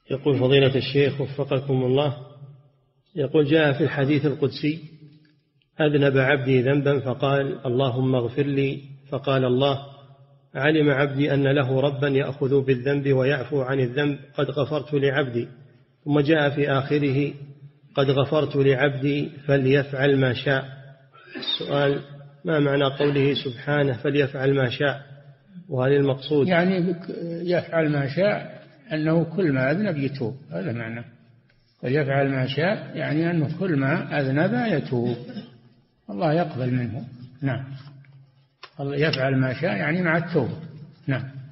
يقول فضيلة الشيخ وفقكم الله، يقول جاء في الحديث القدسي: أذنب عبدي ذنبا فقال اللهم اغفر لي، فقال الله: علم عبدي أن له ربا يأخذ بالذنب ويعفو عن الذنب، قد غفرت لعبدي. ثم جاء في آخره: قد غفرت لعبدي فليفعل ما شاء. السؤال: ما معنى قوله سبحانه فليفعل ما شاء؟ وهل المقصود يعني يفعل ما شاء أنه كل ما أذنب يتوب، هذا معنى فليفعل ما شاء، يعني أنه كل ما أذنب يتوب الله يقبل منه. نعم، الله يفعل ما شاء يعني مع التوبة. نعم.